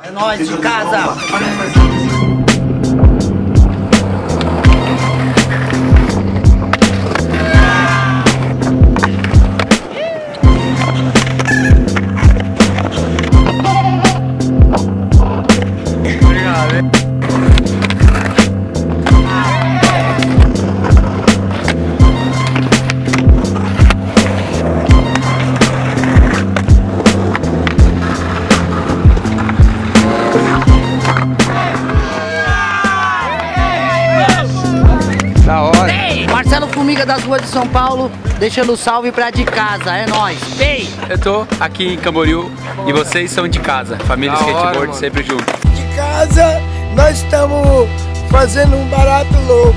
É nóis, de casa! Marcelo Fumiga das ruas de São Paulo, deixando salve pra de casa, é nóis. Ei! Eu tô aqui em Camboriú e vocês são de casa, família skateboard sempre junto. De casa, nós estamos fazendo um barato louco.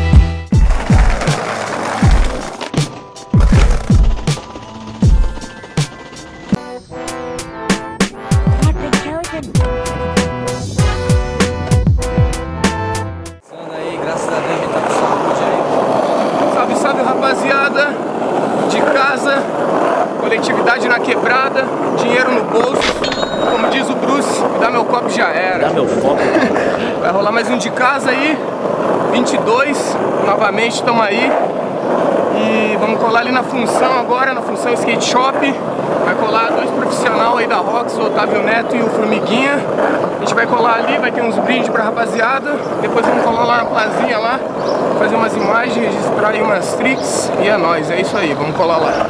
Rapaziada, de casa, coletividade na quebrada, dinheiro no bolso, como diz o Bruce, me dá meu copo já era. Dá meu copo. Vai rolar mais um de casa aí, 22, novamente estamos aí. E vamos colar ali na Função agora, na Função Skate Shop. Vai colar dois profissionais aí da Rox, o Otávio Neto e o Formiguinha. A gente vai colar ali, vai ter uns brindes pra rapaziada. Depois vamos colar lá na plazinha lá, fazer umas imagens, registrar aí umas tricks. E é nóis, é isso aí, vamos colar lá.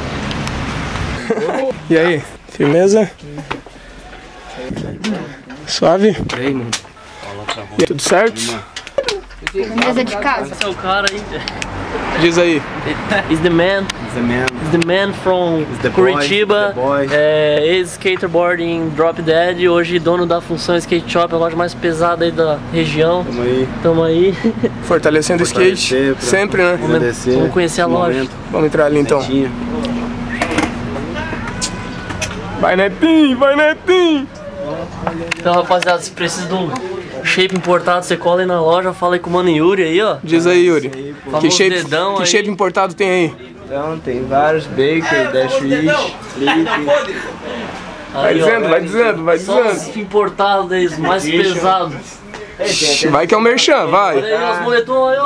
E aí, firmeza? Suave? E aí, mano? Tudo certo? Mesa de casa. Esse é o cara aí. Diz aí. He's the man. He's the man from Curitiba. Ex-skaterboarding Drop Dead. Hoje dono da Função Skate Shop, a loja mais pesada aí da região. Tamo aí. Fortalecendo o skate. Sempre, né? Vamos conhecer a loja. Vamos entrar ali então. Vai, Netinho! Vai, Netinho! Então, rapaziada, se precisa de um shape importado, você cola aí na loja, fala aí com o mano Yuri aí, ó. Diz aí, Yuri. Que shape importado tem aí? Então, tem vários, Baker, Dash Wish, Flip. Vai dizendo, vai dizendo, vai dizendo. Só os importados aí, os mais pesados. Vai que é o merchan, vai. Olha aí, os moletons aí, ó.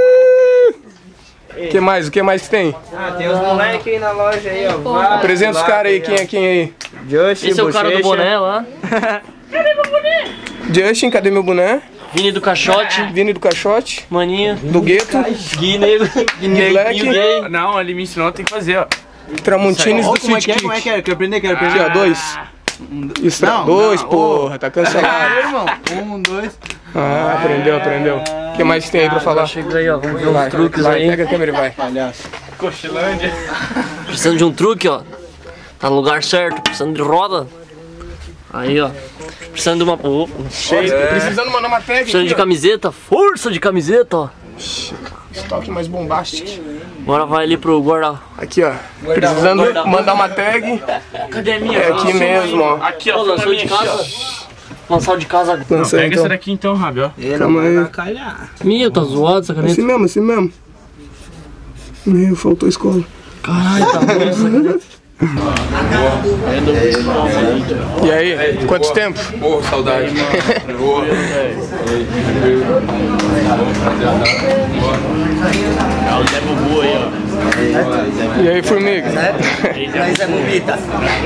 O que mais? O que mais que tem? Ah, tem os moleques aí na loja aí, ó. Apresenta os caras aí, quem é quem aí? Justin, esse é o cara do boné lá. Cadê meu boné? Justin, cadê meu boné? Vini do Caixote. Vini do Caixote. Maninho. Do Gueto. Gui Negro. Gui Black. Gay. Não, ele me ensinou, tem que fazer, ó. Tramontines do Sweet Kick. Como é que é? Quero aprender, quero aprender. Aqui, ó, dois. Isso, dois, porra, tá cancelado. Irmão, 1, 2. Ah, aprendeu, aprendeu. O que mais tem aí pra falar? Chega aí, ó, vamos ver os truques Vai, aí. pega a câmera e vai. Cochilândia. Precisando de um truque, ó. Tá no lugar certo, precisando de roda. Aí, ó. Precisando de uma... Precisando mandar uma tag. Precisando de camiseta, força de camiseta, ó. Estoque mais bombástico. Agora vai ali pro guarda. Aqui, ó. Precisando mandar uma tag. Cadê a minha? É aqui mesmo, ó. Aqui, ó. Lançou de casa. Lançou de casa. Lança aí, Pega então. essa daqui então, Rabi, ó. Calma aí. Minha, tá zoado essa caneta. Assim mesmo, assim mesmo. Meu, faltou escola. Caralho, tá ruim essa caneta. E aí, quanto tempo? Porra, saudade. E aí, formiga? Nós é bobita.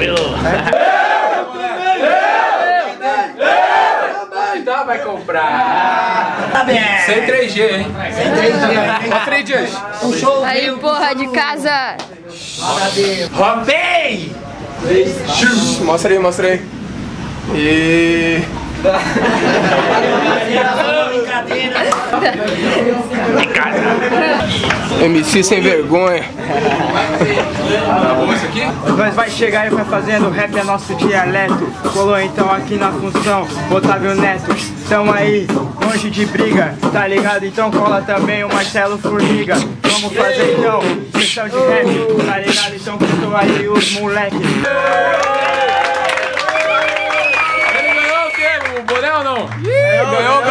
Tá, vai comprar. Tá bem. Sem 3G, hein? Sem 3G. Só 3G. Puxou o Aí, porra de casa. Roubei! Mostra aí, mostra aí. E... MC sem vergonha. Nós vai chegar e vai fazendo rap é nosso dialeto. Colou então aqui na Função, Otávio Neto. Tamo aí, longe de briga, tá ligado? Então cola também o Marcelo Formiga. Vamos fazer então, sessão de rap, tá ligado? Então contou aí os moleques. Ele ganhou o quê? O boné ou não? Ganhou.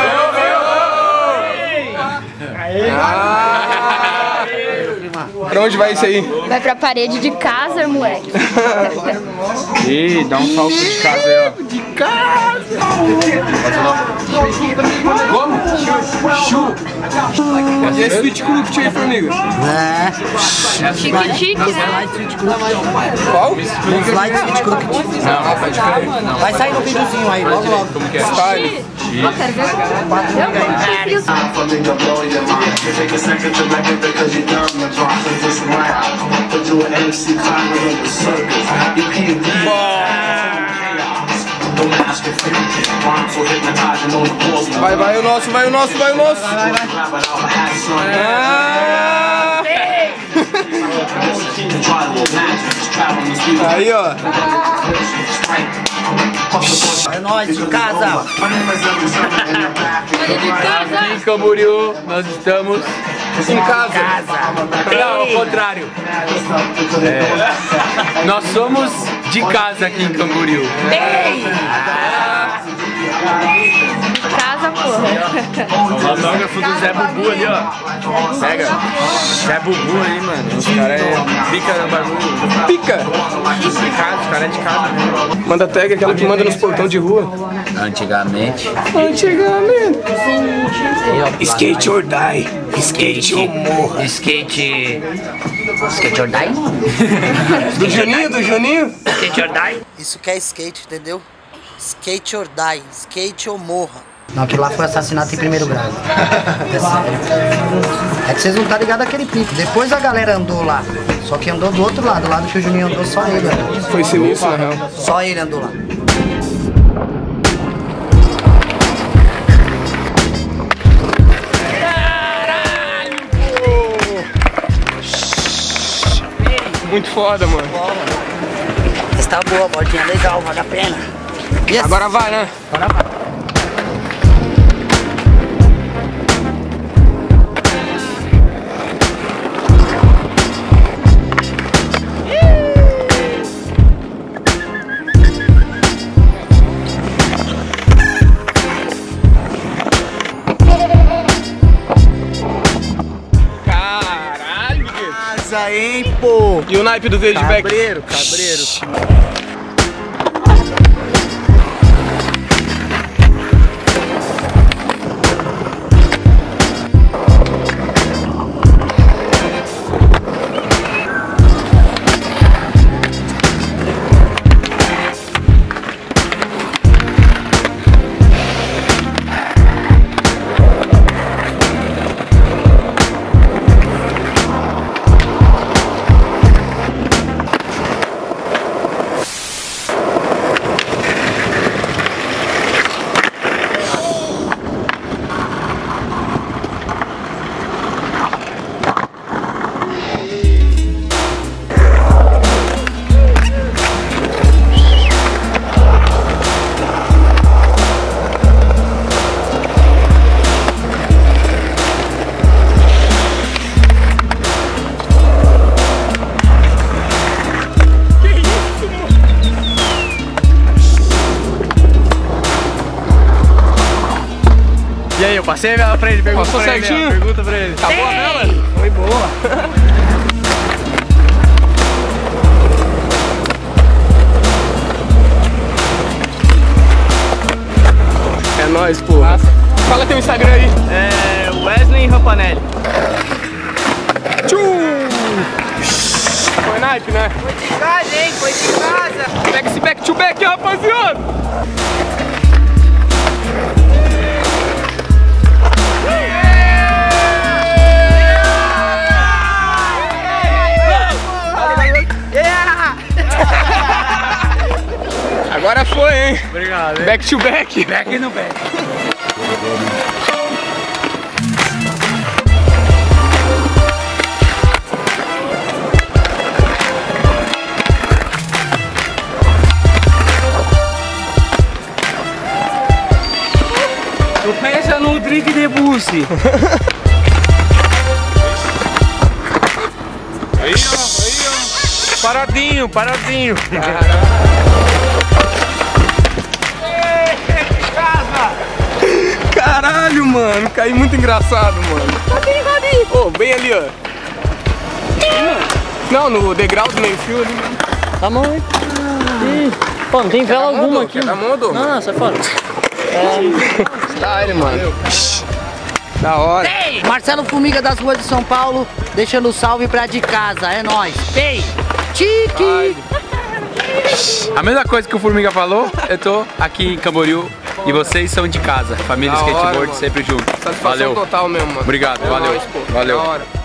Pra onde vai isso aí? Vai pra parede de casa, moleque. Ih, dá um salto de casa aí, ó. casa. Como? Chu. E esse sweet cruft aí, formiga? Chique-chique, né? Qual? Slide sweet cookie. Não, pode crer. Vai sair no videozinho aí, logo logo. Como que é? Style. Eu quero ver. Eu isso. Vai o nosso. Aí, ó. É nóis de casa. Aqui em Camboriú, nós estamos Em casa. Não, ao contrário. Nós somos de casa aqui em Camboriú. Casa, porra. O autógrafo do Zé Bubu ali, ó. Pega. Zé Bubu aí, mano. Os caras é pica no bagulho. Pica. De casa, os caras é de casa. Manda tag, aquela que manda nos portão de rua. Antigamente. Skate or die. Skate ou morra. Skate. Skate or die? Do Juninho? Skate or die? Isso que é skate, entendeu? Skate or die, skate ou morra. Não, aquilo lá foi assassinato em primeiro grau. É sério. É que vocês não tá ligados àquele pico. Depois a galera andou lá. Só que andou do outro lado. Do lado que o Juninho andou, só ele andou. Foi sinistro, na real. Só ele andou lá. Muito foda, mano. Mas tá boa, bordinha legal, vale a pena. Yes. Agora vai, né? Agora vai. Caralho, Casa, hein, pô. e o naipe do Veidback? Cabreiro. E aí, eu passei a vela pra ele, pergunta Passou pra ele, certinho? ó, pergunta pra ele. Acabou a vela? Foi boa. É nóis, porra. Fala teu Instagram aí. É Wesley Rampanelli. Foi naipe, né? Foi de casa, hein? Foi de casa. Pega esse back to back, rapaziada. Agora foi, hein? Obrigado, hein? Back to back. Back no back. Tu pensa no drink de buce. Aí, ó. Paradinho. Caralho, mano. Caí muito engraçado, mano. Ô, bem ali, ó. Não, no degrau do meio fio ali. Tá bom, hein? Pô, não tem vela alguma aqui. Tá mudo? Não, sai fora. Style, mano. Da hora. Ei! Marcelo Formiga das ruas de São Paulo, deixando um salve pra de casa, é nóis. Ei! Tique! A mesma coisa que o Formiga falou, eu tô aqui em Camboriú e vocês são de casa. Família Da hora, Skateboard mano. sempre junto. Satisfação Valeu. total mesmo, mano. Obrigado, É valeu. nóis, pô. Valeu. Da hora.